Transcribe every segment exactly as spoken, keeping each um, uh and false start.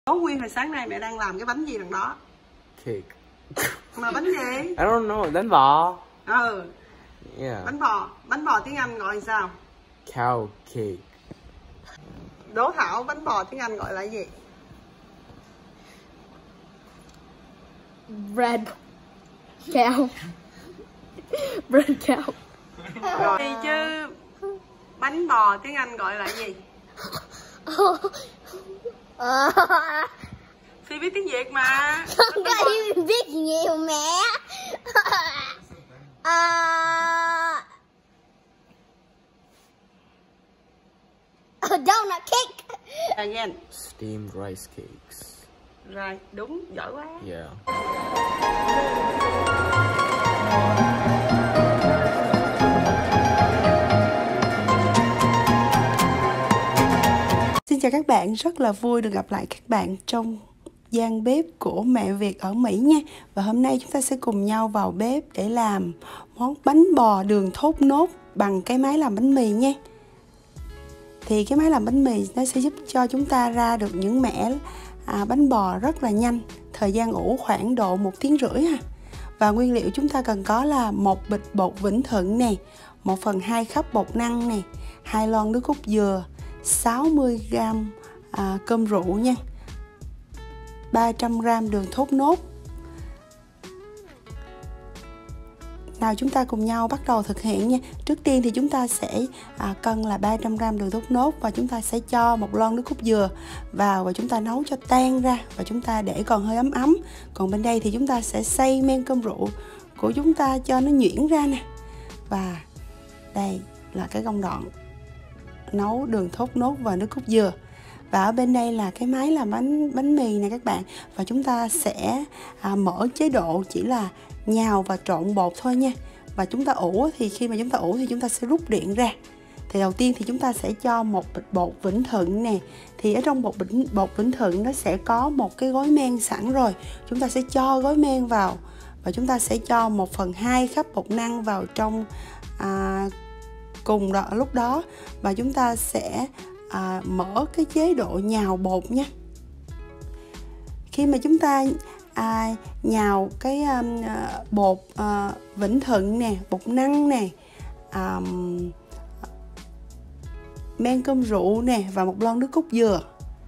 Đố Nguyên hồi sáng nay mẹ đang làm cái bánh gì đằng đó? Cake. Mà bánh gì? I don't know, bánh bò. Ừ. Yeah. Bánh bò. Bánh bò tiếng Anh gọi là sao? Cow cake. Đố Thảo bánh bò tiếng Anh gọi là gì? Bread cow. Bread cow. Rồi thì chứ bánh bò tiếng Anh gọi là gì? Phi biết tiếng Việt mà. Không có em biết nhiều mẹ. uh, Donut cake. Again. Steamed rice cakes. Rồi, đúng, giỏi quá. Yeah. Xin chào các bạn, rất là vui được gặp lại các bạn trong gian bếp của mẹ Việt ở Mỹ nha. Và hôm nay chúng ta sẽ cùng nhau vào bếp để làm món bánh bò đường thốt nốt bằng cái máy làm bánh mì nha. Thì cái máy làm bánh mì nó sẽ giúp cho chúng ta ra được những mẻ à, bánh bò rất là nhanh. Thời gian ủ khoảng độ một tiếng rưỡi ha. Và nguyên liệu chúng ta cần có là một bịch bột Vĩnh Thuận nè, một phần hai khắp bột năng nè, hai lon nước cốt dừa, sáu mươi gam à, cơm rượu nha, ba trăm gam đường thốt nốt. Nào chúng ta cùng nhau bắt đầu thực hiện nha. Trước tiên thì chúng ta sẽ à, cân là ba trăm gam đường thốt nốt và chúng ta sẽ cho một lon nước cốt dừa vào và chúng ta nấu cho tan ra và chúng ta để còn hơi ấm ấm. Còn bên đây thì chúng ta sẽ xay men cơm rượu của chúng ta cho nó nhuyễn ra nè. Và đây là cái công đoạn nấu đường thốt nốt và nước cốt dừa. Và ở bên đây là cái máy làm bánh bánh mì nè các bạn. Và chúng ta sẽ à, mở chế độ chỉ là nhào và trộn bột thôi nha. Và chúng ta ủ thì khi mà chúng ta ủ thì chúng ta sẽ rút điện ra. Thì đầu tiên thì chúng ta sẽ cho một bịch bột Vĩnh Thuận nè. Thì ở trong bột Vĩnh, bột Vĩnh Thuận nó sẽ có một cái gói men sẵn rồi. Chúng ta sẽ cho gói men vào. Và chúng ta sẽ cho một phần hai khắp bột năng vào trong à, cùng đó, lúc đó. Và chúng ta sẽ à, mở cái chế độ nhào bột nha. Khi mà chúng ta à, nhào cái um, bột uh, Vĩnh Thuận nè, bột năng nè, um, men cơm rượu nè và một lon nước cốt dừa.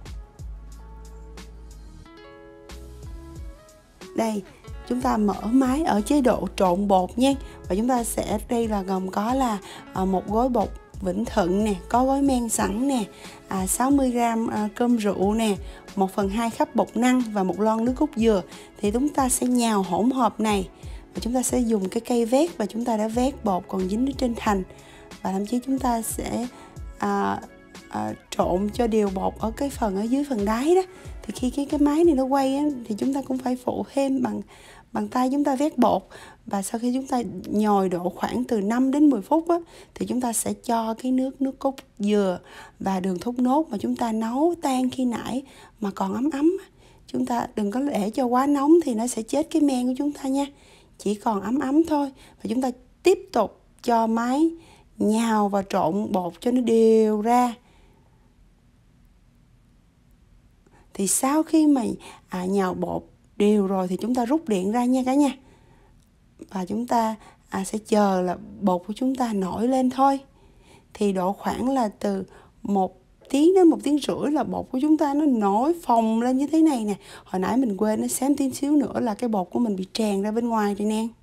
Đây, chúng ta mở máy ở chế độ trộn bột nha. Và chúng ta sẽ, đây là gồm có là uh, một gói bột Vĩnh Thuận nè, có gói men sẵn nè, à, sáu mươi gam à, cơm rượu nè, một phần hai khắp bột năng và một lon nước cốt dừa. Thì chúng ta sẽ nhào hỗn hợp này và chúng ta sẽ dùng cái cây vét và chúng ta đã vét bột còn dính ở trên thành. Và thậm chí chúng ta sẽ à, à, trộn cho đều bột ở cái phần ở dưới phần đáy đó. Thì khi cái, cái máy này nó quay á, thì chúng ta cũng phải phụ thêm bằng bằng tay chúng ta vét bột. Và sau khi chúng ta nhồi độ khoảng từ năm đến mười phút á, thì chúng ta sẽ cho cái nước nước cốt dừa và đường thốt nốt mà chúng ta nấu tan khi nãy mà còn ấm ấm. Chúng ta đừng có để cho quá nóng thì nó sẽ chết cái men của chúng ta nha. Chỉ còn ấm ấm thôi. Và chúng ta tiếp tục cho máy nhào và trộn bột cho nó đều ra. Thì sau khi mà à, nhào bột đều rồi thì chúng ta rút điện ra nha cả nhà. Và chúng ta à, sẽ chờ là bột của chúng ta nổi lên thôi. Thì độ khoảng là từ một tiếng đến một tiếng rưỡi là bột của chúng ta nó nổi phồng lên như thế này nè. Hồi nãy mình quên nó xém tí xíu nữa là cái bột của mình bị tràn ra bên ngoài rồi nè.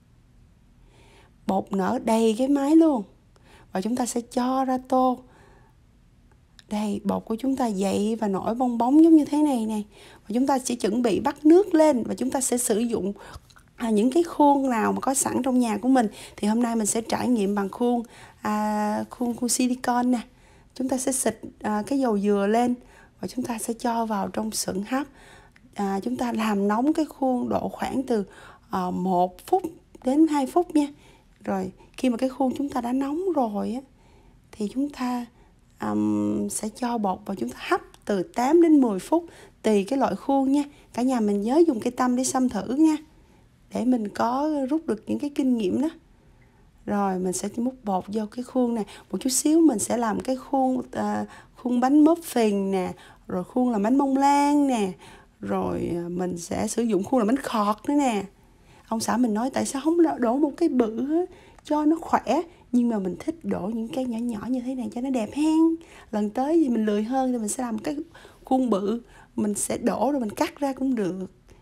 Bột nở đầy cái máy luôn. Và chúng ta sẽ cho ra tô. Đây, bột của chúng ta dậy và nổi bong bóng giống như thế này nè. Và chúng ta sẽ chuẩn bị bắt nước lên và chúng ta sẽ sử dụng à, những cái khuôn nào mà có sẵn trong nhà của mình. Thì hôm nay mình sẽ trải nghiệm bằng khuôn à, khuôn, khuôn silicon nè. Chúng ta sẽ xịt à, cái dầu dừa lên và chúng ta sẽ cho vào trong xửng hấp. À, chúng ta làm nóng cái khuôn độ khoảng từ à, một phút đến hai phút nha. Rồi khi mà cái khuôn chúng ta đã nóng rồi á, thì chúng ta um, sẽ cho bột vào, chúng ta hấp từ tám đến mười phút tùy cái loại khuôn nha. Cả nhà mình nhớ dùng cây tăm để xăm thử nha, để mình có rút được những cái kinh nghiệm đó. Rồi mình sẽ múc bột vô cái khuôn này. Một chút xíu mình sẽ làm cái khuôn uh, khuôn bánh muffin nè, rồi khuôn làm bánh bông lan nè, rồi mình sẽ sử dụng khuôn làm bánh khọt nữa nè. Ông xã mình nói tại sao không đổ một cái bự cho nó khỏe, nhưng mà mình thích đổ những cái nhỏ nhỏ như thế này cho nó đẹp hen. Lần tới thì mình lười hơn thì mình sẽ làm cái khuôn bự, mình sẽ đổ rồi mình cắt ra cũng được.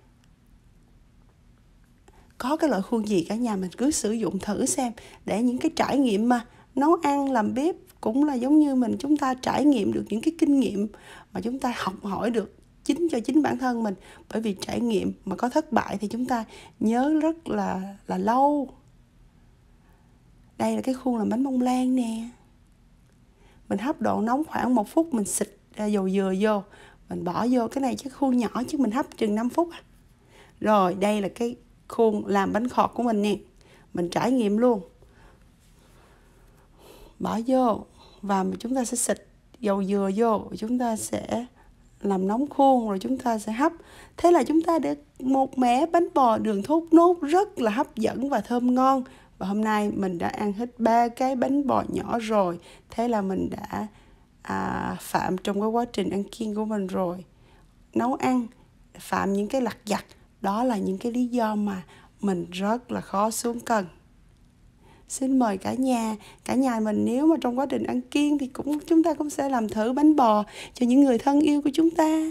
Có cái loại khuôn gì cả nhà mình cứ sử dụng thử xem, để những cái trải nghiệm mà nấu ăn làm bếp cũng là giống như mình, chúng ta trải nghiệm được những cái kinh nghiệm mà chúng ta học hỏi được chính cho chính bản thân mình. Bởi vì trải nghiệm mà có thất bại thì chúng ta nhớ rất là là lâu. Đây là cái khuôn làm bánh bông lan nè. Mình hấp độ nóng khoảng một phút, mình xịt dầu dừa vô, mình bỏ vô. Cái này chứ khuôn nhỏ chứ mình hấp chừng năm phút. Rồi đây là cái khuôn làm bánh khọt của mình nè. Mình trải nghiệm luôn. Bỏ vô và chúng ta sẽ xịt dầu dừa vô, chúng ta sẽ làm nóng khuôn rồi chúng ta sẽ hấp. Thế là chúng ta được một mẻ bánh bò đường thốt nốt rất là hấp dẫn và thơm ngon. Và hôm nay mình đã ăn hết ba cái bánh bò nhỏ rồi. Thế là mình đã à, phạm trong cái quá trình ăn kiêng của mình rồi. Nấu ăn, phạm những cái lặt vặt, đó là những cái lý do mà mình rất là khó xuống cân. Xin mời cả nhà, cả nhà mình nếu mà trong quá trình ăn kiêng thì cũng chúng ta cũng sẽ làm thử bánh bò cho những người thân yêu của chúng ta.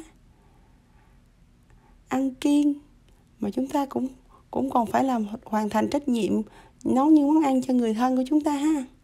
Ăn kiêng mà chúng ta cũng cũng còn phải làm hoàn thành trách nhiệm nấu những món ăn cho người thân của chúng ta ha.